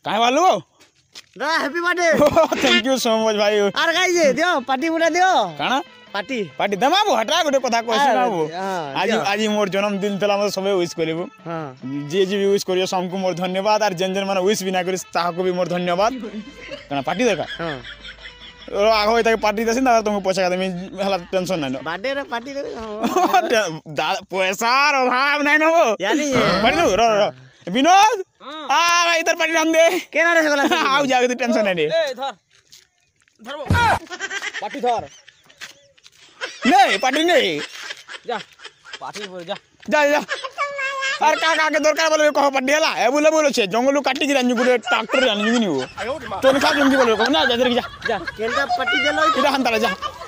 काहे वालू दा happy birthday thank you so much भाई आर गाई जे दियो पार्टी मुडा दियो काना पार्टी पार्टी दमाबो हटा गोटे कथा कहसी ना वो आज दियो। आज मोर जन्मदिन तला हम सबे विश करबो हां जे जे भी विश करियो सबको मोर धन्यवाद और जेन जेन माने विश भी ना करी ताको भी मोर धन्यवाद काना पार्टी देखा हां ओ आगो इता पार्टी दसिन ना तुमको पैसा का हला टेंशन ना बर्थडे रे पार्टी रे पैसा रो भाव नहीं ना वो यानी बड़ी रो विनोद आ भाई इधर पार्टी हम दे केना रे गला आओ जाके तू टेंशन नहीं ए धर पार्टी धर नहीं पार्टी नहीं जा पार्टी पर जा जा जा আর কাকা কে দরকার বলে কহ পাটি হেলা এ বলে বলেছে জঙ্গল কাটি গিয়ে আনি গুড়ে ট্রাক্টর আনি নিও তোর খা জঙ্গি বলে কহ না যা যা जा केनটা पार्टी देलो এটা হান্তালে যা